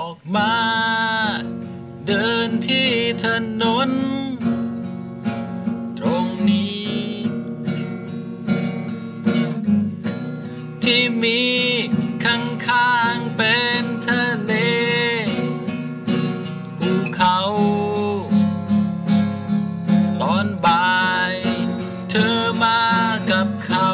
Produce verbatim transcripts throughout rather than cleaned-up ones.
อกมาเดินที่ถนนตรงนี้ที่มีข้างๆเป็นทะเลภูเขาตอนบ่ายเธอมากับเขา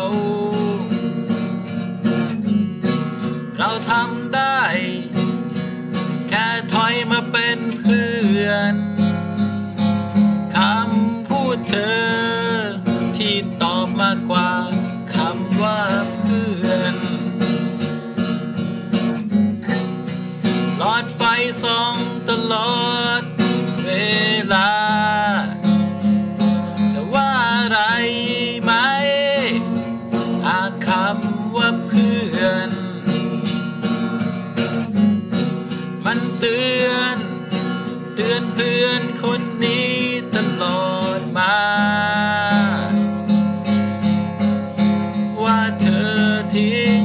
เราทำได้แค่ถอยมาเป็นเพื่อนคำพูดเธอที่ตอบมากกว่าคำว่าเพื่อนหลอดไฟส่องตลอดเวลาจะว่าอะไรไหมอาคำว่าเพื่อนมันเตือนเตือนเพื่อนคนนี้ตลอดมาว่าเธอทิ้ง